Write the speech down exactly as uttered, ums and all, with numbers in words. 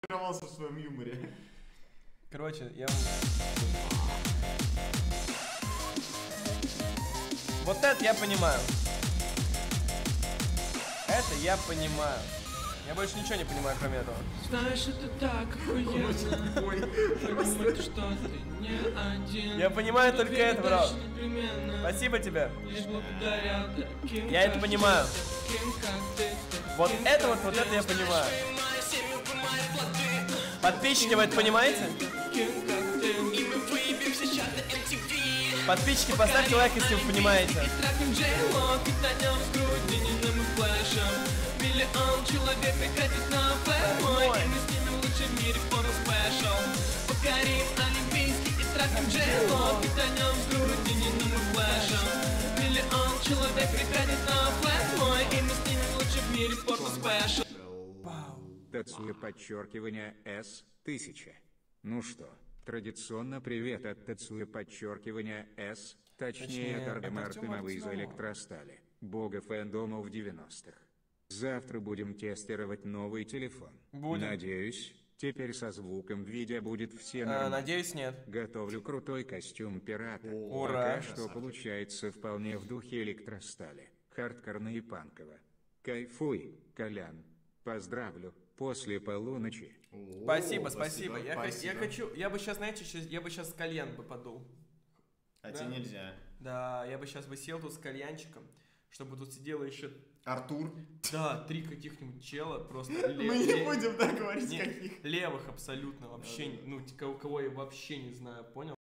в своем юморе. Короче, я... Вот это я понимаю. Это я понимаю. Я больше ничего не понимаю, кроме этого. Знаешь, это так охуенно. Понимать, что ты не один. Я понимаю только это, бро. Спасибо тебе. Я это понимаю. Вот это вот, вот это я понимаю. Подписчики, вы это понимаете? Подписчики, поставьте лайк, если вы понимаете. Миллион человек приходит на флешмой, и мы снимем лучший в мире фото спешл. Покорим олимпийский и трахнем Джейло, питанем с грудининым и флешем. Миллион человек приходит на флешмой, и мы снимем лучший в мире фото спешл. Тацуя подчеркивание С тысяча. Ну что, традиционно привет от Тацуя подчеркивание С, точнее от Артема Артемова из Электростали, бога фэндома в девяностых. Завтра будем тестировать новый телефон. Будем. Надеюсь, теперь со звуком видео будет все нормально. А, надеюсь, нет. Готовлю крутой костюм пирата. Ура! Пока что получается вполне в духе Электростали. Хардкорно и панково. Кайфуй, Колян. Поздравлю. После полуночи. О, Спасибо, спасибо. Я, х- спасибо. я хочу, я бы сейчас, знаете, щас- я бы сейчас кальян бы подул. А Да. тебе нельзя. Да, я бы сейчас бы сел тут с кальянчиком, чтобы тут сидело еще, Артур. да, три каких-нибудь чела просто. Мы не будем, да, говорить Нет, каких. левых абсолютно, вообще, ну, т- кого, кого я вообще не знаю, понял?